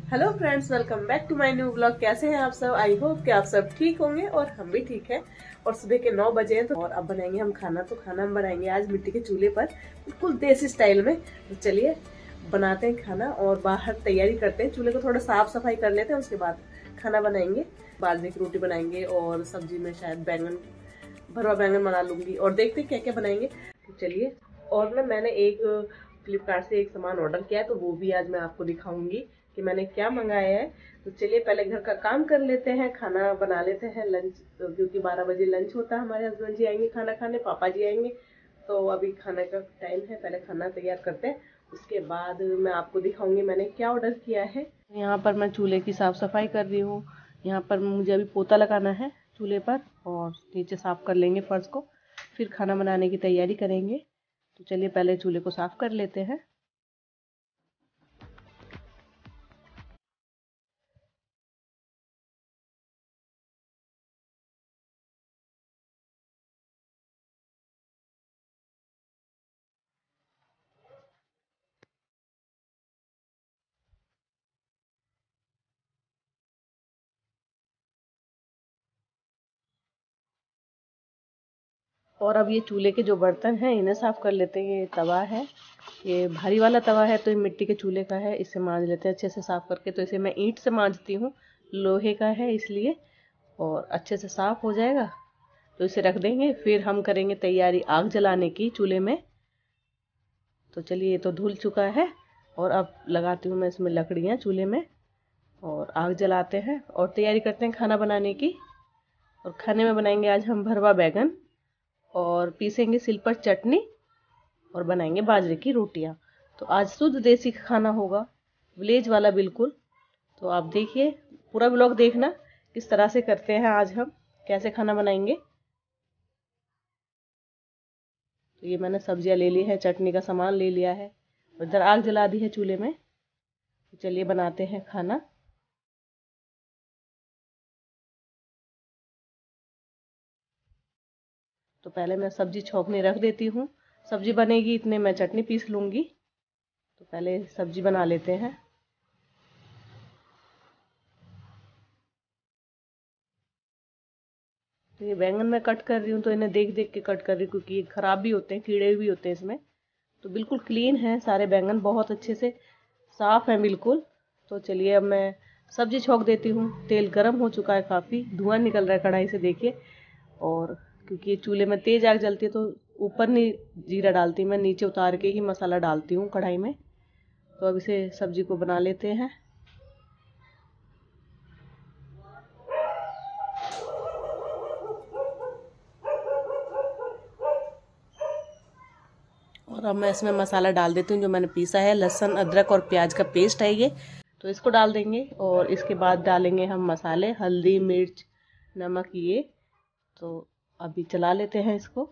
Hello friends, welcome back to my new blog. कैसे हैं आप सब? आई होप कि आप सब ठीक होंगे और हम भी ठीक हैं। और सुबह के 9 बजे हैं और अब बनाएंगे हम खाना। तो खाना हम बनाएंगे आज मिट्टी के चूल्हे पर, बिल्कुल देसी स्टाइल में। तो चलिए बनाते हैं खाना और बाहर तैयारी करते हैं। चूल्हे को थोड़ा साफ सफाई कर लेते हैं, उसके बाद खाना बनाएंगे। बाजरे की रोटी बनाएंगे और सब्जी में शायद बैंगन, भरवा बैंगन बना लूंगी और देखते हैं क्या क्या बनाएंगे। तो चलिए। और ना मैंने एक फ्लिपकार्ट से एक सामान ऑर्डर किया है, तो वो भी आज मैं आपको दिखाऊंगी कि मैंने क्या मंगाया है। तो चलिए पहले घर का काम कर लेते हैं, खाना बना लेते हैं, लंच, क्योंकि 12 बजे लंच होता है। हमारे हस्बैंड जी आएंगे खाना खाने, पापा जी आएंगे। तो अभी खाने का टाइम है, पहले खाना तैयार करते हैं, उसके बाद मैं आपको दिखाऊंगी मैंने क्या ऑर्डर किया है। यहाँ पर मैं चूल्हे की साफ सफाई कर रही हूँ। यहाँ पर मुझे अभी पोता लगाना है चूल्हे पर और नीचे साफ कर लेंगे फर्श को, फिर खाना बनाने की तैयारी करेंगे। तो चलिए पहले चूल्हे को साफ कर लेते हैं। और अब ये चूल्हे के जो बर्तन हैं इन्हें साफ कर लेते हैं। ये तवा है, ये भारी वाला तवा है, तो ये मिट्टी के चूल्हे का है। इसे मांज लेते हैं अच्छे से साफ करके। तो इसे मैं ईंट से मांजती हूँ, लोहे का है इसलिए, और अच्छे से साफ हो जाएगा। तो इसे रख देंगे, फिर हम करेंगे तैयारी आग जलाने की चूल्हे में। तो चलिए, ये तो धुल चुका है और अब लगाती हूँ मैं इसमें लकड़ियाँ चूल्हे में और आग जलाते हैं और तैयारी करते हैं खाना बनाने की। और खाने में बनाएंगे आज हम भरवा बैगन और पीसेंगे सिल पर चटनी और बनाएंगे बाजरे की रोटियां। तो आज शुद्ध देसी खाना होगा, विलेज वाला बिल्कुल। तो आप देखिए, पूरा व्लॉग देखना किस तरह से करते हैं आज हम, कैसे खाना बनाएंगे। तो ये मैंने सब्जियां ले ली है, चटनी का सामान ले लिया है और इधर आग जला दी है चूल्हे में। तो चलिए बनाते हैं खाना। तो पहले मैं सब्जी छौंकने रख देती हूँ, सब्जी बनेगी इतने मैं चटनी पीस लूंगी। तो पहले सब्जी बना लेते हैं। तो ये बैंगन मैं कट कर रही हूँ, तो इन्हें देख देख के कट कर रही हूँ, क्योंकि ये खराब भी होते हैं, कीड़े भी होते हैं इसमें। तो बिल्कुल क्लीन है सारे बैंगन, बहुत अच्छे से साफ हैं बिल्कुल। तो चलिए अब मैं सब्जी छौंक देती हूँ। तेल गर्म हो चुका है, काफ़ी धुआं निकल रहा है कढ़ाई से, देखिए। और क्योंकि ये चूल्हे में तेज आग जलती है, तो ऊपर नहीं जीरा डालती मैं, नीचे उतार के ही मसाला डालती हूँ कढ़ाई में। तो अब इसे सब्जी को बना लेते हैं। और अब मैं इसमें मसाला डाल देती हूँ जो मैंने पीसा है, लहसुन अदरक और प्याज का पेस्ट है ये। तो इसको डाल देंगे और इसके बाद डालेंगे हम मसाले, हल्दी, मिर्च, नमक, ये। तो अभी चला लेते हैं इसको।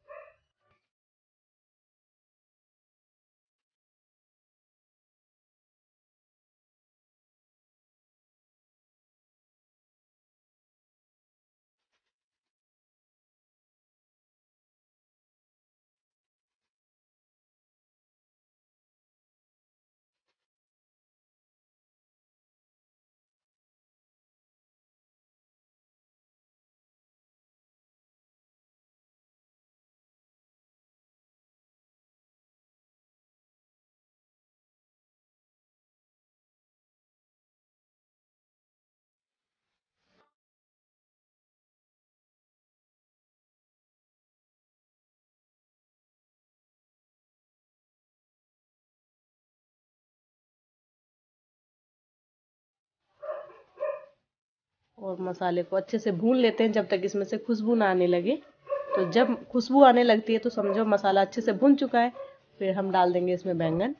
और मसाले को अच्छे से भून लेते हैं जब तक इसमें से खुशबू ना आने लगे। तो जब खुशबू आने लगती है तो समझो मसाला अच्छे से भुन चुका है। फिर हम डाल देंगे इसमें बैंगन।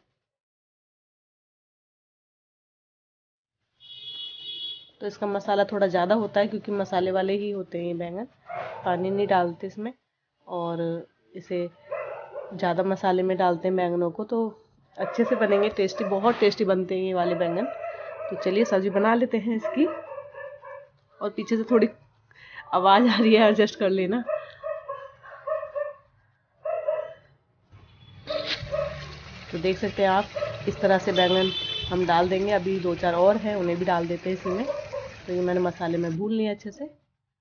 तो इसका मसाला थोड़ा ज़्यादा होता है, क्योंकि मसाले वाले ही होते हैं ये बैंगन, पानी नहीं डालते इसमें। और इसे ज़्यादा मसाले में डालते हैं बैंगनों को, तो अच्छे से बनेंगे, टेस्टी, बहुत टेस्टी बनते हैं ये वाले बैंगन। तो चलिए सब्जी बना लेते हैं इसकी। और पीछे से थोड़ी आवाज़ आ रही है, एडजस्ट कर लेना। तो देख सकते हैं आप, इस तरह से बैंगन हम डाल देंगे। अभी 2-4 और हैं, उन्हें भी डाल देते हैं इसी में। तो ये मैंने मसाले में भून लिया अच्छे से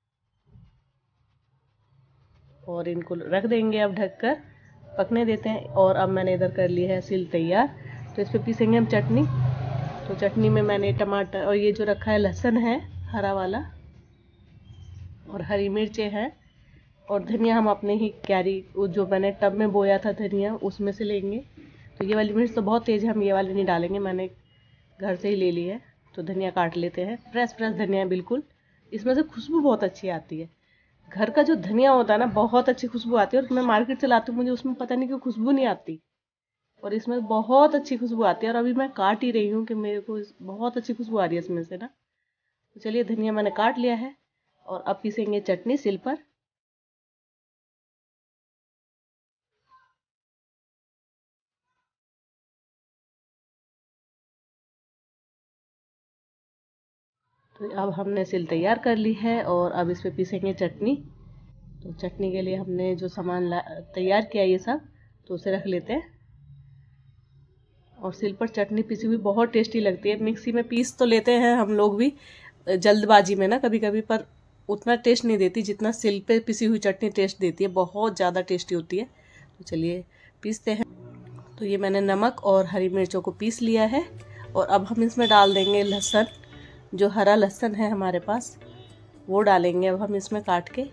और इनको रख देंगे अब ढककर पकने देते हैं। और अब मैंने इधर कर ली है सिल तैयार, तो इस पर पीसेंगे हम चटनी। तो चटनी में मैंने टमाटर और ये जो रखा है लहसुन है हरा वाला, और हरी मिर्चें हैं, और धनिया हम अपने ही क्यारी जो मैंने टब में बोया था धनिया उसमें से लेंगे। तो ये वाली मिर्च तो बहुत तेज़ है, हम ये वाली नहीं डालेंगे, मैंने घर से ही ले ली है। तो धनिया काट लेते हैं, फ्रेश फ्रेश धनिया है बिल्कुल, इसमें से खुशबू बहुत अच्छी आती है। घर का जो धनिया होता है ना, बहुत अच्छी खुशबू आती है। और मैं मार्केट से लाती हूँ, मुझे उसमें पता नहीं क्यों खुशबू नहीं आती, और इसमें बहुत अच्छी खुशबू आती है। और अभी मैं काट ही रही हूँ कि मेरे को बहुत अच्छी खुशबू आ रही है इसमें से ना। तो चलिए, धनिया मैंने काट लिया है और अब पीसेंगे चटनी सिल पर। तो अब हमने सिल तैयार कर ली है और अब इस पे पीसेंगे चटनी। तो चटनी के लिए हमने जो सामान तैयार किया ये सब, तो उसे रख लेते हैं। और सिल पर चटनी पिसी हुई बहुत टेस्टी लगती है। मिक्सी में पीस तो लेते हैं हम लोग भी जल्दबाजी में ना कभी कभी, पर उतना टेस्ट नहीं देती जितना सिल पे पिसी हुई चटनी टेस्ट देती है, बहुत ज़्यादा टेस्टी होती है। तो चलिए पीसते हैं। तो ये मैंने नमक और हरी मिर्चों को पीस लिया है और अब हम इसमें डाल देंगे लहसुन। जो हरा लहसुन है हमारे पास वो डालेंगे अब हम इसमें काट के।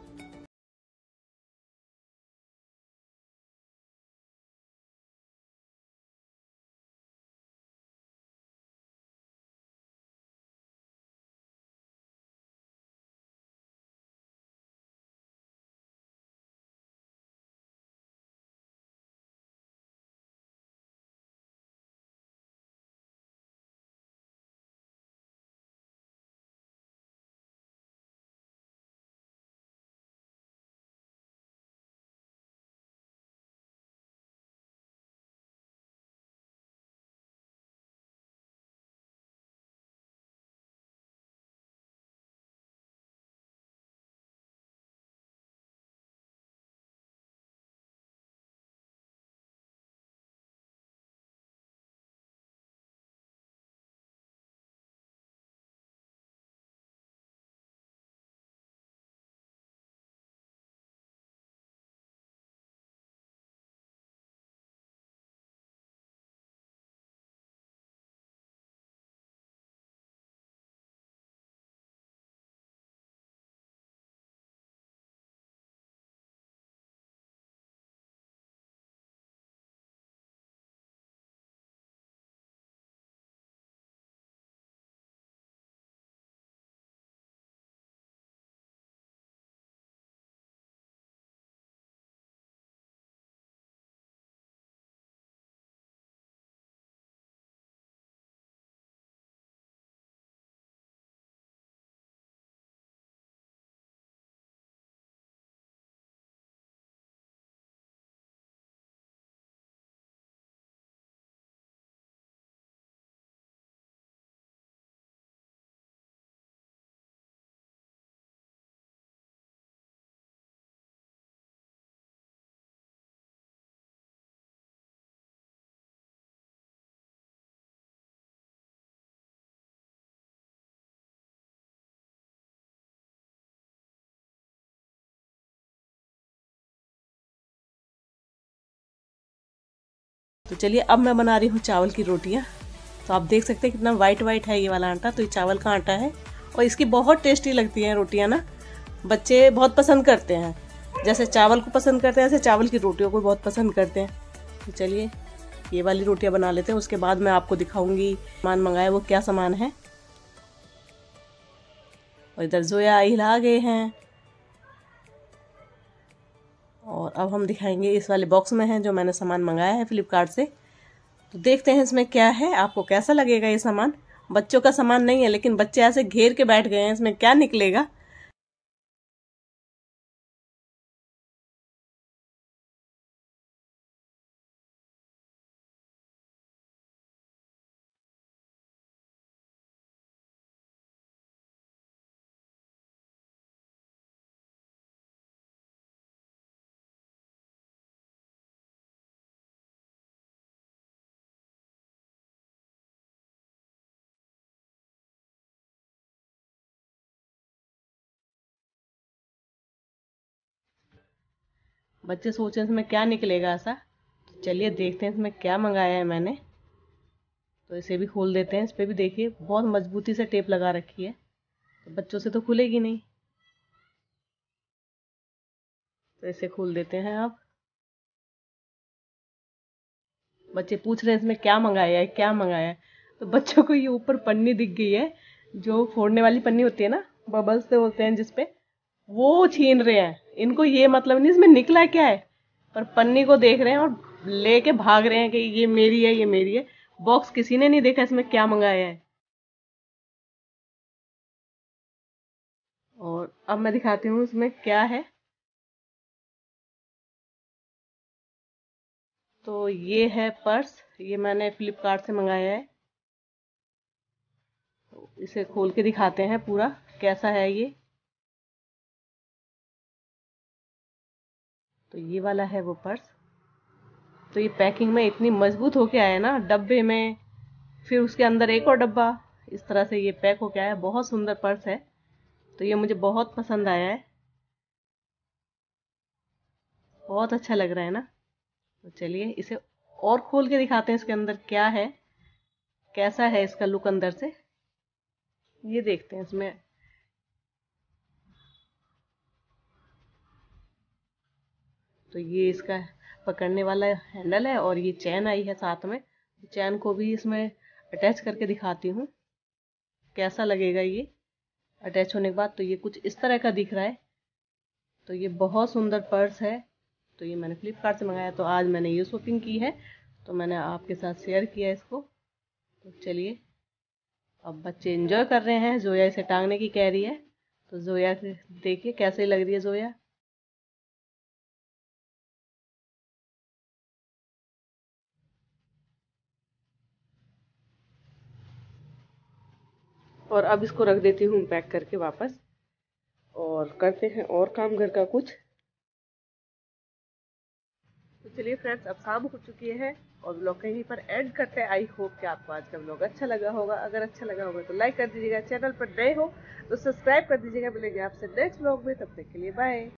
तो चलिए अब मैं बना रही हूँ चावल की रोटियाँ। तो आप देख सकते हैं कितना वाइट वाइट है ये वाला आटा, तो ये चावल का आटा है और इसकी बहुत टेस्टी लगती हैं रोटियाँ ना। बच्चे बहुत पसंद करते हैं, जैसे चावल को पसंद करते हैं ऐसे चावल की रोटियों को बहुत पसंद करते हैं। तो चलिए ये वाली रोटियाँ बना लेते हैं, उसके बाद मैं आपको दिखाऊंगी सामान मंगाया वो क्या सामान है। और इधर जोया हिला गए हैं। और अब हम दिखाएंगे इस वाले बॉक्स में है जो मैंने सामान मंगाया है फ्लिपकार्ट से। तो देखते हैं इसमें क्या है, आपको कैसा लगेगा ये सामान। बच्चों का सामान नहीं है, लेकिन बच्चे ऐसे घेर के बैठ गए हैं, इसमें क्या निकलेगा। बच्चे सोचे इसमें क्या निकलेगा ऐसा। तो चलिए देखते हैं इसमें क्या मंगाया है मैंने। तो इसे भी खोल देते हैं। इस पे भी देखिए बहुत मजबूती से टेप लगा रखी है, तो बच्चों से तो खुलेगी नहीं। तो इसे खोल देते हैं अब। बच्चे पूछ रहे हैं इसमें क्या मंगाया है, क्या मंगाया है। तो बच्चों को ये ऊपर पन्नी दिख गई है, जो फोड़ने वाली पन्नी होती है ना, बबल्स से होते हैं जिसपे, वो छीन रहे हैं। इनको ये मतलब नहीं इसमें निकला क्या है, पर पन्नी को देख रहे हैं और लेके भाग रहे हैं कि ये मेरी है, ये मेरी है। बॉक्स किसी ने नहीं देखा इसमें क्या मंगाया है। और अब मैं दिखाती हूँ इसमें क्या है। तो ये है पर्स, ये मैंने फ्लिपकार्ट से मंगाया है। इसे खोल के दिखाते हैं पूरा कैसा है ये। तो ये वाला है वो पर्स। तो ये पैकिंग में इतनी मजबूत होके आया है ना, डब्बे में, फिर उसके अंदर एक और डब्बा, इस तरह से ये पैक होके आया है। बहुत सुंदर पर्स है। तो ये मुझे बहुत पसंद आया है, बहुत अच्छा लग रहा है ना। तो चलिए इसे और खोल के दिखाते हैं इसके अंदर क्या है, कैसा है इसका लुक अंदर से। ये देखते हैं इसमें। तो ये इसका पकड़ने वाला हैंडल है और ये चैन आई है साथ में। चैन को भी इसमें अटैच करके दिखाती हूँ कैसा लगेगा ये अटैच होने के बाद। तो ये कुछ इस तरह का दिख रहा है। तो ये बहुत सुंदर पर्स है। तो ये मैंने फ्लिपकार्ट से मंगाया। तो आज मैंने ये शॉपिंग की है, तो मैंने आपके साथ शेयर किया इसको। तो चलिए अब बच्चे एंजॉय कर रहे हैं। जोया इसे टांगने की कह रही है। तो जोया देखिए कैसे लग रही है जोया। और अब इसको रख देती हूँ पैक करके वापस, और करते हैं और काम घर का कुछ। तो चलिए फ्रेंड्स, अब शाम हो चुकी है और ब्लॉग कहीं पर एंड करते हैं। आई होप कि आपको आज का ब्लॉग अच्छा लगा होगा। अगर अच्छा लगा होगा तो लाइक कर दीजिएगा, चैनल पर नए हो तो सब्सक्राइब कर दीजिएगा। मिलेंगे आपसे नेक्स्ट ब्लॉग में, तब तक के लिए बाय।